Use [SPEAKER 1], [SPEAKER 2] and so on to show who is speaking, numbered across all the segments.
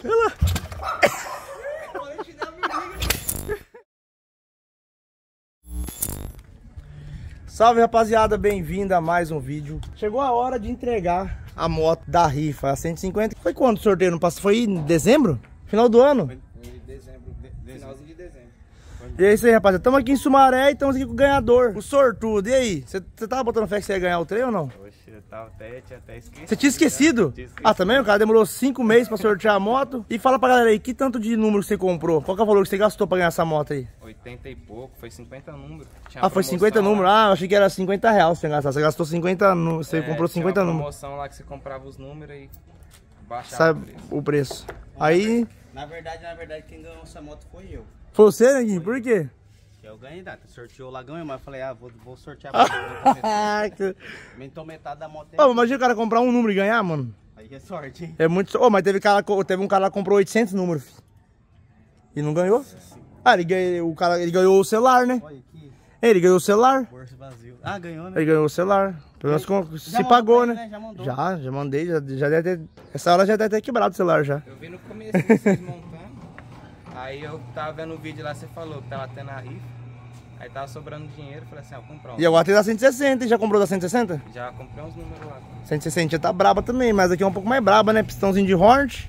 [SPEAKER 1] Salve, rapaziada, bem-vindo a mais um vídeo. Chegou a hora de entregar a moto da rifa, a 150. Foi quando o sorteio não passou? Foi em dezembro? Final do ano?
[SPEAKER 2] Foi em dezembro, finalzinho de dezembro.
[SPEAKER 1] E é isso aí, rapaziada. Estamos aqui em Sumaré e estamos aqui com o ganhador, o sortudo. E aí, você tava botando fé que você ia ganhar o trem ou não?
[SPEAKER 2] Oxe, eu tinha até esquecido.
[SPEAKER 1] Você tinha esquecido? Ah, também? O cara demorou 5 meses pra sortear a moto. E fala pra galera aí, que tanto de número você comprou? Qual que é o valor que você gastou pra ganhar essa moto aí?
[SPEAKER 2] 80 e pouco, foi 50 números.
[SPEAKER 1] Ah, foi 50 números? Ah, eu achei que era 50 reais você gastar. Você gastou 50 números, você comprou 50
[SPEAKER 2] tinha uma
[SPEAKER 1] números.
[SPEAKER 2] promoção lá que você comprava os números e baixava
[SPEAKER 1] Sabe o preço. Aí...
[SPEAKER 3] Na verdade, quem ganhou essa moto foi eu.
[SPEAKER 1] Foi você, Neguinho? Por quê?
[SPEAKER 3] Eu ganhei, sorteou o Lagão, mas eu falei, vou sortear pra você. Aumentou metade da moto.
[SPEAKER 1] Ô, imagina o cara comprar um número e ganhar, mano.
[SPEAKER 3] Aí é sorte, hein?
[SPEAKER 1] É muito... Ô, mas teve um cara lá que comprou 800 números, filho. E não ganhou? Ah, ele ganhou o celular, né?
[SPEAKER 3] Olha aqui,
[SPEAKER 1] Ele ganhou o celular.
[SPEAKER 3] bolso vazio. Ah, ganhou, né?
[SPEAKER 1] Ele ganhou o celular. Pelo menos se pagou, né?
[SPEAKER 3] Já mandou.
[SPEAKER 1] Já mandei. Já deve ter... Essa hora já deve ter quebrado o celular já.
[SPEAKER 2] Eu vi no começo vocês montando. Aí eu tava vendo o vídeo lá, você falou que tava tendo a rifa. Aí tava sobrando dinheiro, falei assim, vou comprar um.
[SPEAKER 1] E agora tem da 160, já comprou da 160?
[SPEAKER 2] Já comprei uns números lá.
[SPEAKER 1] 160 já tá braba também, mas aqui é um pouco mais braba, né? Pistãozinho de Hornet.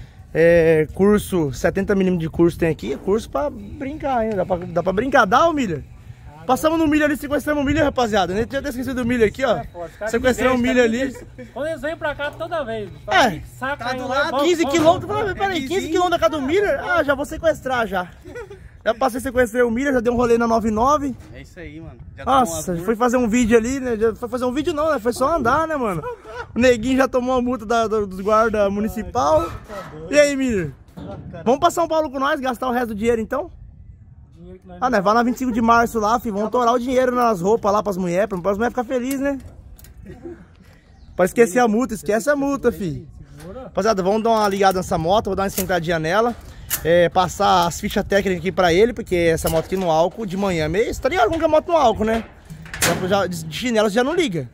[SPEAKER 1] Curso, 70mm de curso tem aqui. Curso pra brincar, hein? Dá pra brincar, dá, ô Miller? Passamos no milho ali, sequestramos o milho, rapaziada. Nem tinha até esquecido do milho aqui, ó. Sequestramos o milho ali.
[SPEAKER 4] Quando eles vêm pra cá toda vez. Saca
[SPEAKER 3] tá
[SPEAKER 4] aí
[SPEAKER 3] do
[SPEAKER 4] lá,
[SPEAKER 3] lado,
[SPEAKER 1] 15 quilômetros, peraí, 15 quilômetros da casa do Miller? Ah, já vou sequestrar já. Já passei a sequestrar o Miller, já dei um rolê na 99.
[SPEAKER 3] É isso aí, mano. Já
[SPEAKER 1] Nossa, foi fazer um vídeo ali, né? Já foi fazer um vídeo não, né? Foi só andar, né, mano? O Neguinho já tomou a multa dos guarda municipal. E aí, Miller? Vamos pra São Paulo com nós, gastar o resto do dinheiro então? Ah, né? Vai na 25 de março lá, filho. Vamos torar o dinheiro nas roupas lá pras mulheres ficar felizes, né? Pra esquecer a multa, esquece a multa, filho. Rapaziada, vamos dar uma ligada nessa moto, vou dar uma esquentadinha nela. Passar as fichas técnicas aqui pra ele, porque essa moto aqui no álcool de manhã é meio... Você tá ligado como que é a moto no álcool, né? De chinelo você já não liga.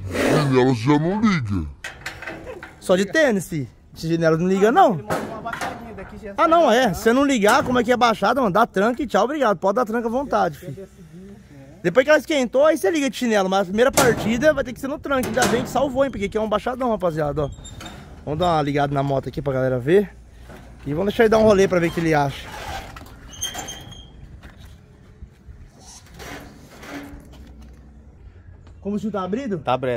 [SPEAKER 1] Só de tênis, filho. De chinelo não liga, não. Ah, não, Se você não ligar, como é que é baixada, mano, dá tranca e tchau, obrigado. Pode dar tranca à vontade, filho. Depois que ela esquentou, aí você liga de chinelo. Mas a primeira partida vai ter que ser no tranque. Ainda bem que salvou, hein, porque aqui é um baixadão, rapaziada, ó. Vamos dar uma ligada na moto aqui pra galera ver. E vamos deixar ele dar um rolê pra ver o que ele acha. Como se tá abrido?
[SPEAKER 3] Tá abrido.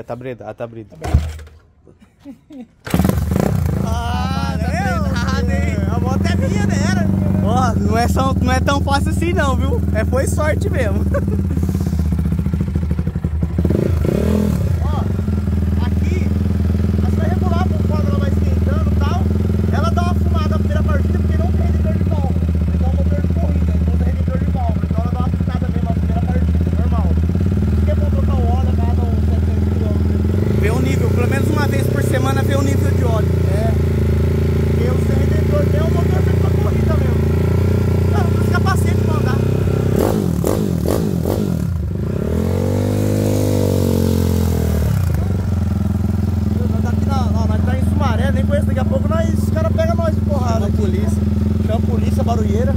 [SPEAKER 1] A moto é minha, né?
[SPEAKER 3] Ó, não é tão fácil assim não, viu? Foi sorte mesmo.
[SPEAKER 1] Ó, aqui, você vai regular quando ela vai esquentando e tal. Ela dá uma fumada na primeira partida porque não tem rendedor de válvula. Então é um motor de corrida, então tem rendedor de válvula. Então ela dá uma fumada mesmo na primeira partida, normal. Porque é bom trocar o óleo a cada uns 700 km.
[SPEAKER 3] Vê o nível, pelo menos uma vez por semana vê o nível de óleo.
[SPEAKER 1] Porque o sem rendedor tem um motor feito pra corrida mesmo. Não, não precisa capacete pra andar. Nós tá em Sumaré, nem conheço, daqui a pouco os caras pegam nós de porrada.
[SPEAKER 3] Chama a polícia.
[SPEAKER 1] Chama a polícia, barulheira.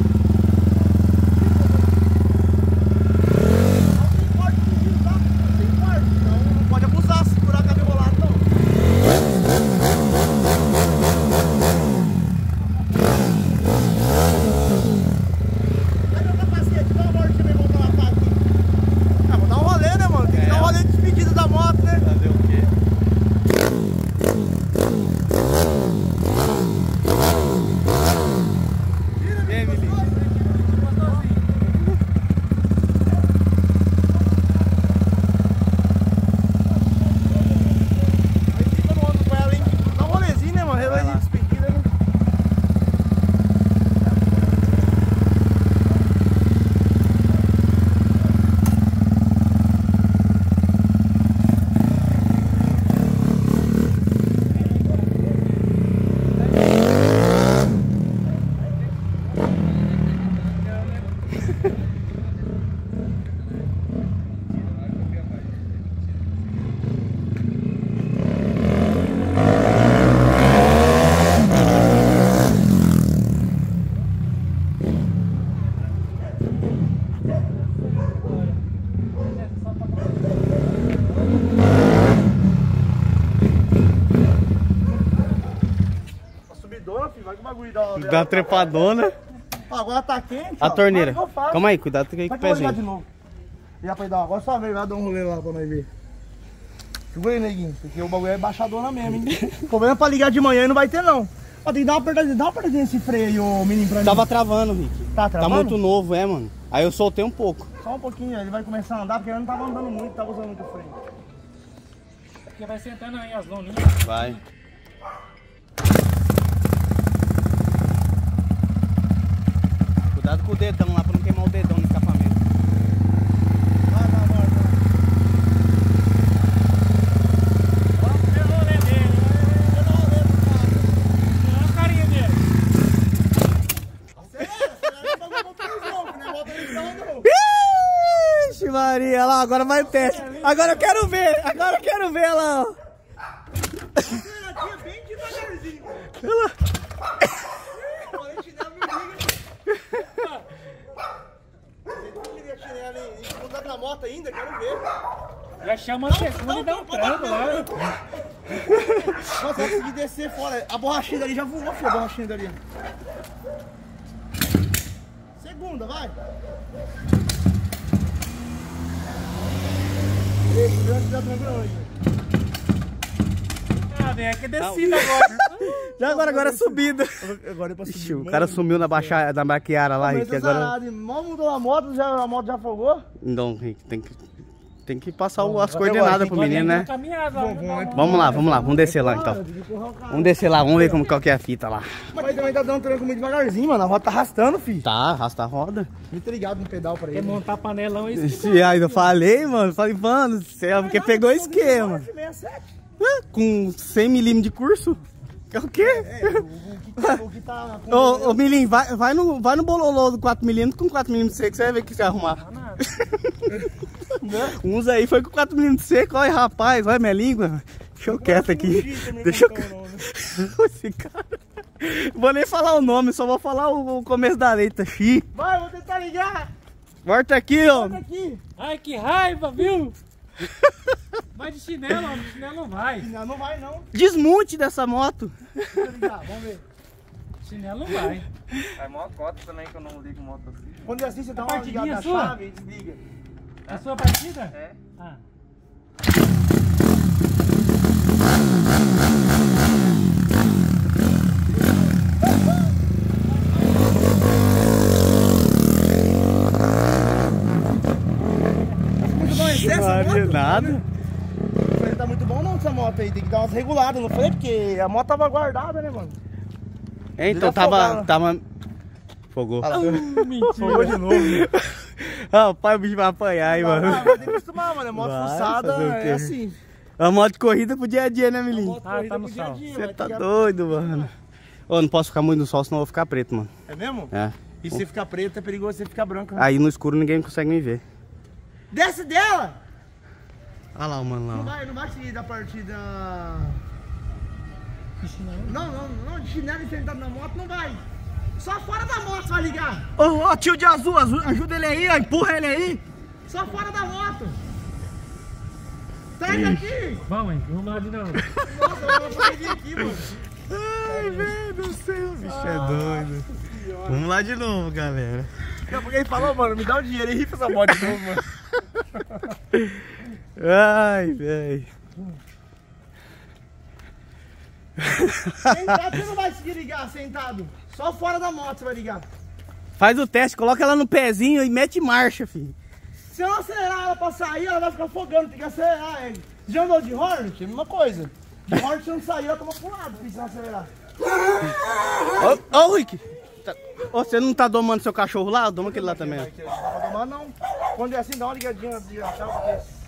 [SPEAKER 1] Não tem corte fugindo, tá? Não tem corte, então não pode abusar, segurar cabo enrolado não. Cadê o capacete? Dá uma morte também, vamos dar uma pá aqui. Ah, vou dar um rolê, né, mano? Tem que dar um rolê de despedida da moto, né?
[SPEAKER 3] Fazer o quê?
[SPEAKER 1] subidona, filho. Vai que o bagulho dá...
[SPEAKER 3] Dá uma trepadona.
[SPEAKER 1] Ó, agora tá quente,
[SPEAKER 3] A
[SPEAKER 1] ó.
[SPEAKER 3] torneira.
[SPEAKER 1] Mas eu faço.
[SPEAKER 3] Calma aí, cuidado que aí com o
[SPEAKER 1] Vai que eu vou ligar de
[SPEAKER 3] pezinho.
[SPEAKER 1] novo. Já pra ir dar agora só vem, vai dar um rolê lá pra nós ver. Segura aí, neguinho, porque o bagulho é baixadona mesmo, hein? O problema é pra ligar de manhã e não vai ter, não. Ó, tem que dar uma apertadinha nesse freio aí, ô menino, pra mim.
[SPEAKER 3] Tava travando, Rick.
[SPEAKER 1] Tá
[SPEAKER 3] Tá
[SPEAKER 1] travando?
[SPEAKER 3] muito novo, mano. Aí eu soltei um pouco.
[SPEAKER 1] Só um pouquinho, ele vai começar a andar, porque ele não tava andando muito, tava usando muito freio.
[SPEAKER 4] Porque vai sentando aí as loninhas.
[SPEAKER 3] Vai. Cuidado com o dedão lá pra não queimar o dedão no escapamento.
[SPEAKER 1] Vai.
[SPEAKER 4] Olha o rolê dele. Olha a carinha dele.
[SPEAKER 1] Acelera, não é motorizão, não é motorizão, não.
[SPEAKER 3] Ixi, Maria, lá, agora vai o teste. Agora eu quero ver lá, ó.
[SPEAKER 1] Acelera aqui bem devagarzinho. Mudar na moto ainda, quero ver.
[SPEAKER 4] Já chama a segunda e dá um tranco lá.
[SPEAKER 1] Nossa, vai conseguir descer fora. A borrachinha dali já voou, filho, a borrachinha dali. Segunda, vai.
[SPEAKER 4] Ah, vem aqui descida agora.
[SPEAKER 3] Já agora é subida.
[SPEAKER 1] Agora é pra subir.
[SPEAKER 3] Ixi, o cara sumiu na baqueara lá, Rick. Agora...
[SPEAKER 1] Mal mudou a moto, a moto já afogou.
[SPEAKER 3] Não, Rick, tem que passar as coordenadas pro menino, né?
[SPEAKER 4] Vamos.
[SPEAKER 3] Vamos lá, vamos descer lá então. Vamos descer lá, vamos ver qual que é a fita lá.
[SPEAKER 1] Mas também tá dando tranco muito devagarzinho, mano. A roda tá arrastando, filho.
[SPEAKER 3] Tá, arrasta a roda.
[SPEAKER 1] Muito ligado no pedal pra
[SPEAKER 4] Quer
[SPEAKER 1] ele.
[SPEAKER 4] montar panelão e isso.
[SPEAKER 3] E aí eu falei, mano, do céu, porque pegou esquema.
[SPEAKER 1] 67.
[SPEAKER 3] Com 100 mm de curso? É o quê?
[SPEAKER 1] O que tá...
[SPEAKER 3] Ô, Milim, vai no bololô do 4mm com 4mm seco, você vai ver o que você vai arrumar. Uns aí foi com 4mm seco, olha rapaz, olha minha língua. Deixa eu quieto aqui. Deixa eu... Esse cara... Vou nem falar o nome, só vou falar o começo da letra. Xi.
[SPEAKER 1] Vai, vou tentar ligar.
[SPEAKER 3] Volta aqui, ó.
[SPEAKER 1] Volta aqui.
[SPEAKER 4] Ai, que raiva, viu? Vai de chinelo, ó. De chinelo não vai.
[SPEAKER 1] Não, não vai não.
[SPEAKER 3] Desmonte dessa moto.
[SPEAKER 1] Deixa eu ligar, vamos ver.
[SPEAKER 4] Chinelo não vai.
[SPEAKER 2] É mó cota também que eu não ligo moto assim.
[SPEAKER 1] Quando é assim, você dá uma
[SPEAKER 4] partidinha
[SPEAKER 1] ligada na
[SPEAKER 4] sua?
[SPEAKER 1] chave e desliga.
[SPEAKER 4] É a sua partida?
[SPEAKER 2] É.
[SPEAKER 4] Ah.
[SPEAKER 1] Muito bom esse, essa
[SPEAKER 3] Maria,
[SPEAKER 1] moto?
[SPEAKER 3] nada.
[SPEAKER 1] O freio tá muito bom não essa moto aí, tem que dar umas reguladas no freio, porque a moto tava guardada, né, mano?
[SPEAKER 3] É, então
[SPEAKER 1] Desafogaram.
[SPEAKER 3] tava... Fogou.
[SPEAKER 1] Fogou de novo.
[SPEAKER 3] Rapaz, o bicho vai apanhar aí, mano.
[SPEAKER 1] Vai ter que acostumar, mano, a moto
[SPEAKER 3] Vai,
[SPEAKER 1] fuçada
[SPEAKER 3] fazer o quê?
[SPEAKER 1] é assim.
[SPEAKER 3] A moto de corrida pro dia a dia, né, Milim?
[SPEAKER 1] Moto
[SPEAKER 4] Ah,
[SPEAKER 1] corrida
[SPEAKER 4] tá no
[SPEAKER 1] pro dia a
[SPEAKER 4] sol.
[SPEAKER 1] dia,
[SPEAKER 3] Você
[SPEAKER 1] vai
[SPEAKER 3] tá
[SPEAKER 1] ter que-
[SPEAKER 3] doido, mano. Ô, não posso ficar muito no sol, senão eu vou ficar preto, mano.
[SPEAKER 1] É mesmo?
[SPEAKER 3] É.
[SPEAKER 1] E se você ficar preto, é perigoso você ficar branco. Né?
[SPEAKER 3] Aí no escuro ninguém consegue me ver.
[SPEAKER 1] Desce dela!
[SPEAKER 3] Olha lá o mano
[SPEAKER 1] Não
[SPEAKER 3] lá.
[SPEAKER 1] vai seguir da partida... Não, de chinelo e sentado na moto não vai. Só fora da moto vai ligar.
[SPEAKER 3] Ô, tio de azul, ajuda ele aí, ó, empurra ele aí.
[SPEAKER 1] Só fora da moto. Sai daqui.
[SPEAKER 4] Vamos, hein? Vamos lá de novo.
[SPEAKER 1] Nossa, eu vou sair aqui, mano.
[SPEAKER 3] Ai, velho do céu, o bicho é doido. Vamos lá de novo, galera.
[SPEAKER 1] Não, porque ele falou, mano, me dá o dinheiro e rifa essa moto de novo, mano.
[SPEAKER 3] Ai, velho.
[SPEAKER 1] Sentado você não vai conseguir ligar, sentado. Só fora da moto você vai ligar.
[SPEAKER 3] Faz o teste, coloca ela no pezinho e mete marcha, filho.
[SPEAKER 1] Se eu não acelerar ela pra sair, ela vai ficar afogando, tem que acelerar. Você já andou de Hornet? É a mesma coisa. De Hornet se não sair, ela toma pro lado, se não acelerar.
[SPEAKER 3] Ô, Rick. Ô, você não tá domando seu cachorro lá? Doma aquele lá também, ó.
[SPEAKER 1] Não dá pra tomar, não. Quando é assim, dá uma ligadinha antes de achar, porque...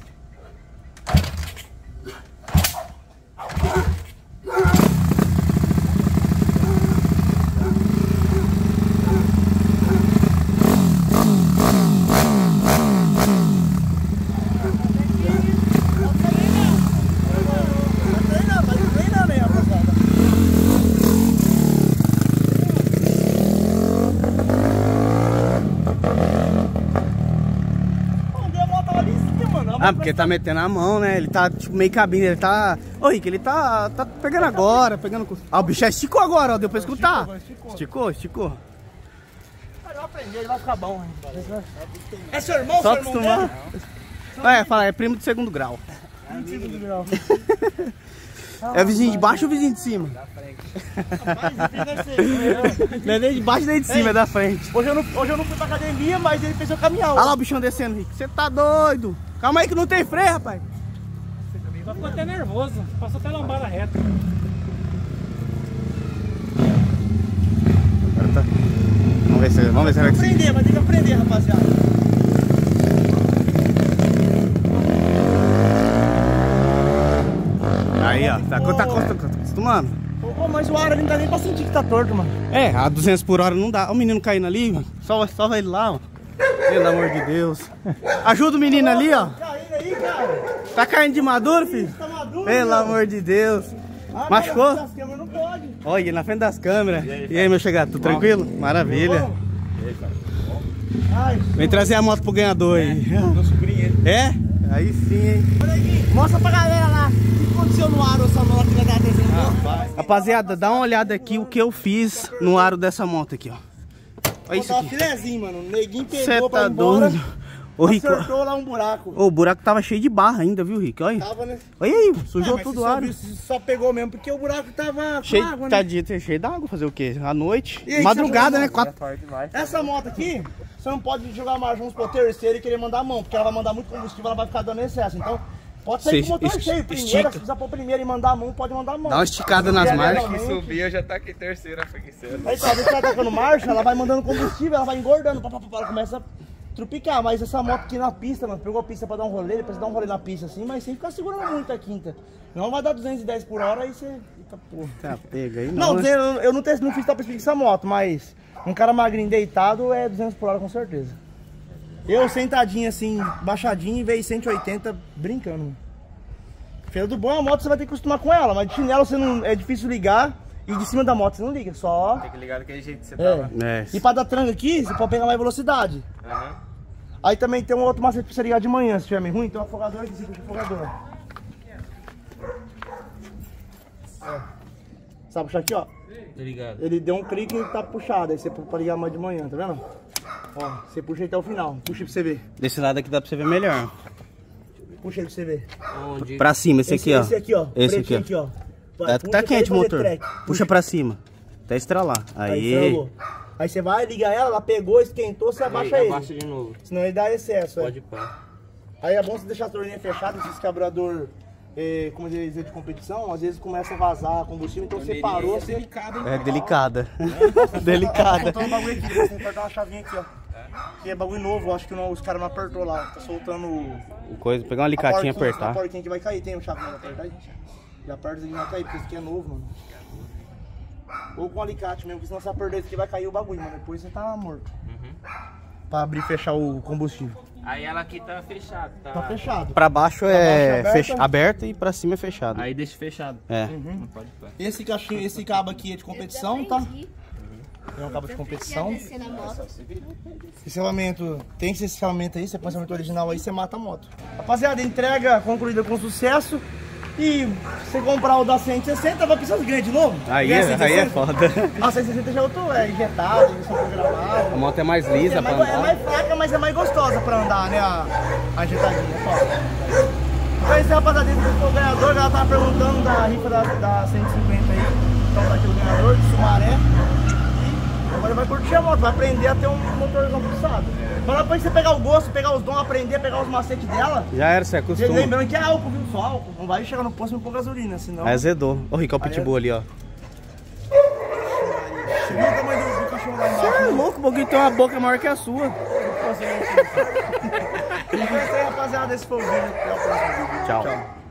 [SPEAKER 1] A
[SPEAKER 3] Ah, porque tá metendo a mão, né? Ele tá tipo meio cabine, ele tá... Ô, Rick, ele tá pegando agora, pegando... Ah, o bicho já esticou agora, ó, deu pra escutar. Esticou.
[SPEAKER 1] Vai aprender, ele vai ficar bom. É seu irmão,
[SPEAKER 3] Só
[SPEAKER 1] seu irmão
[SPEAKER 3] acostumar.
[SPEAKER 1] dele?
[SPEAKER 3] É, fala, é primo de segundo grau. É o vizinho de baixo ou o vizinho de cima? Não é nem de baixo nem de cima, é da frente.
[SPEAKER 1] Hoje eu não fui pra academia, mas ele fez eu caminhar.
[SPEAKER 3] Olha lá o bichão descendo, Rick. Você tá doido? Calma aí que não tem freio, rapaz.
[SPEAKER 4] Vai ficar até nervoso. Passou até a lombada reta.
[SPEAKER 3] Agora tá. Vamos ver se vai conseguir.
[SPEAKER 1] Vai ter que aprender, rapaziada.
[SPEAKER 3] Aí, ó. Tá acostumando.
[SPEAKER 1] Pô, mas o ar ali não dá nem pra sentir que tá torto, mano.
[SPEAKER 3] É, a 200 por hora não dá. Olha o menino caindo ali, mano. Salva ele lá, ó. Pelo amor de Deus. Ajuda o menino ali, ó.
[SPEAKER 1] Caindo aí, cara.
[SPEAKER 3] Tá caindo de maduro, filho?
[SPEAKER 1] Tá maduro,
[SPEAKER 3] Pelo
[SPEAKER 1] cara.
[SPEAKER 3] amor de Deus.
[SPEAKER 1] Ah,
[SPEAKER 3] Machucou?
[SPEAKER 1] As câmeras não pode.
[SPEAKER 3] Olha, na frente das câmeras. E aí, meu chegado, tudo tranquilo? Maravilha.
[SPEAKER 1] Ai,
[SPEAKER 3] Vem trazer a moto pro ganhador aí.
[SPEAKER 2] Meu sobrinho,
[SPEAKER 3] É? Aí sim, hein?
[SPEAKER 1] olha aqui. Mostra pra galera lá. O que aconteceu no aro, essa moto que vai dar desenho?
[SPEAKER 3] Rapaziada, dá uma olhada aqui o que eu fiz no aro dessa moto aqui, ó. Olha isso aqui.
[SPEAKER 1] Filezinho, mano. O neguinho
[SPEAKER 3] Você
[SPEAKER 1] pegou pra
[SPEAKER 3] tá
[SPEAKER 1] ir embora.
[SPEAKER 3] doido? Ô, Rico.
[SPEAKER 1] Acertou lá um buraco.
[SPEAKER 3] Ô, o buraco tava cheio de barra ainda, viu, Rico? Olha.
[SPEAKER 1] Tava, né?
[SPEAKER 3] Olha aí, sujou
[SPEAKER 1] Mas
[SPEAKER 3] tudo
[SPEAKER 1] você
[SPEAKER 3] o aro.
[SPEAKER 1] só pegou mesmo porque o buraco tava com
[SPEAKER 3] Cheio,
[SPEAKER 1] água, né?
[SPEAKER 3] tadinho, cheio d'água, fazer o quê? À noite,
[SPEAKER 1] E aí,
[SPEAKER 3] madrugada,
[SPEAKER 1] você
[SPEAKER 3] né?
[SPEAKER 1] achou
[SPEAKER 3] 4...
[SPEAKER 1] Essa moto aqui, você não pode jogar marcha, vamos pro terceiro e querer mandar a mão, porque ela vai mandar muito combustível, ela vai ficar dando excesso. Então, pode sair com o motor cheio. Primeiro,
[SPEAKER 3] estica.
[SPEAKER 1] se precisar pôr primeiro e mandar a mão, pode mandar a mão.
[SPEAKER 3] Dá uma esticada nas marchas.
[SPEAKER 2] que subir, eu já tá aqui terceira, preguiçosa.
[SPEAKER 1] Aí, talvez ela tacando marcha, ela vai mandando combustível, ela vai engordando, ela começa a trupicar. Mas essa moto aqui na pista, mano, pegou a pista pra dar um rolê, depois dá um rolê na pista assim, mas sem ficar segurando muito a quinta. Não vai dar 210 por hora, aí você fica, porra.
[SPEAKER 3] Tá, pega aí,
[SPEAKER 1] Não,
[SPEAKER 3] né?
[SPEAKER 1] eu não fiz top speed com essa moto, mas um cara magrinho deitado é 200 por hora com certeza. Eu sentadinho assim, baixadinho, veio 180 brincando. Mano. Feira do bom, a moto você vai ter que acostumar com ela, mas de chinelo você não, é difícil ligar e de cima da moto você não liga, só...
[SPEAKER 2] Tem que ligar daquele jeito que você tava.
[SPEAKER 3] É.
[SPEAKER 1] E pra dar tranca aqui, você pode pegar mais velocidade.
[SPEAKER 2] Aham.
[SPEAKER 1] Aí também tem um outro macete pra você ligar de manhã, se estiver meio ruim, tem um afogador aqui, você puxa o afogador. Sabe puxar aqui, ó?
[SPEAKER 2] Tô ligado.
[SPEAKER 1] Ele deu um clique e tá puxado, aí você pode ligar mais de manhã, tá vendo? Ó, você puxa aí até o final, puxa aí pra você ver.
[SPEAKER 3] Desse lado aqui dá pra você ver melhor.
[SPEAKER 1] Puxa aí pra você ver.
[SPEAKER 2] Onde?
[SPEAKER 3] Pra cima, esse aqui, ó.
[SPEAKER 1] Esse aqui, ó.
[SPEAKER 3] Esse aqui,
[SPEAKER 1] pretinho
[SPEAKER 3] ó.
[SPEAKER 1] aqui, ó. Vai,
[SPEAKER 3] Tá
[SPEAKER 1] puxa
[SPEAKER 3] quente
[SPEAKER 1] pra
[SPEAKER 3] o
[SPEAKER 1] ele
[SPEAKER 3] motor.
[SPEAKER 1] fazer track.
[SPEAKER 3] Puxa pra cima. Até estralar. Aí.
[SPEAKER 1] estralou. Aí você vai, liga ela pegou, esquentou, você abaixa ele.
[SPEAKER 2] Abaixa de novo.
[SPEAKER 1] Senão ele dá excesso.
[SPEAKER 2] Pode pá.
[SPEAKER 1] Aí é bom você deixar a torneirinha fechada, esse carburador, como eles dizem, de competição, às vezes começa a vazar combustível, então você parou, você...
[SPEAKER 3] É delicada. Delicada.
[SPEAKER 1] Tá soltando um bagulho aqui, você tem que apertar uma chavinha aqui, ó. Que é bagulho novo, acho que os caras não apertou lá, tá soltando
[SPEAKER 3] O coisa, pegar um alicatinho e
[SPEAKER 1] a
[SPEAKER 3] apertar.
[SPEAKER 1] porquinha que vai cair, tem um chavinho pra apertar aí? Já aperta isso aqui não vai cair, porque isso aqui é novo, mano. Ou com alicate mesmo, porque senão você vai perder isso aqui vai cair o bagulho, mano, depois você tá morto. Pra abrir e fechar o combustível.
[SPEAKER 2] Aí ela aqui tá fechada, tá?
[SPEAKER 1] Tá fechado.
[SPEAKER 3] Pra baixo é
[SPEAKER 1] baixo aberto.
[SPEAKER 3] aberto e pra cima é fechado.
[SPEAKER 2] Aí deixa fechado.
[SPEAKER 3] É.
[SPEAKER 2] Não pode pá.
[SPEAKER 1] Esse caixinho, esse cabo aqui é de competição, tá? É um cabo de competição.
[SPEAKER 5] Descer na moto.
[SPEAKER 1] Esse selamento, tem esse selamento aí, você põe o selamento original aí, você mata a moto. Rapaziada, entrega concluída com sucesso. E você comprar o da 160, vai precisar de grande de novo?
[SPEAKER 3] Aí
[SPEAKER 1] E a
[SPEAKER 3] é
[SPEAKER 1] 160?
[SPEAKER 3] foda.
[SPEAKER 1] A 160 já é outro, é injetado, injeção
[SPEAKER 3] A
[SPEAKER 1] programada.
[SPEAKER 3] moto é mais lisa
[SPEAKER 1] É
[SPEAKER 3] pra
[SPEAKER 1] mais,
[SPEAKER 3] andar.
[SPEAKER 1] fraca, mas é mais gostosa pra andar, né? A injetadinha, só. Então esse rapaziada dentro do ganhador, ela tava perguntando da rifa da 150 aí. Então tá aqui o ganhador, de Sumaré. E agora vai curtir a moto, vai aprender a ter um motorzão pulsado. Mas depois você pegar o gosto, pegar os dons, aprender, pegar os macetes dela.
[SPEAKER 3] Já era, você acostuma.
[SPEAKER 1] Lembrando que é álcool, viu? Só álcool. Não vai chegar no posto e pôr gasolina, senão...
[SPEAKER 3] Aí azedou. Ó o Rico, ó o pitbull ali, ó.
[SPEAKER 1] Você viu o tamanho do cachorro lá embaixo?
[SPEAKER 3] É louco, o Boguinho tem uma boca maior que a sua.
[SPEAKER 1] Então é isso aí, rapaziada. Esse foi o vídeo. Até o próximo vídeo.
[SPEAKER 3] Tchau.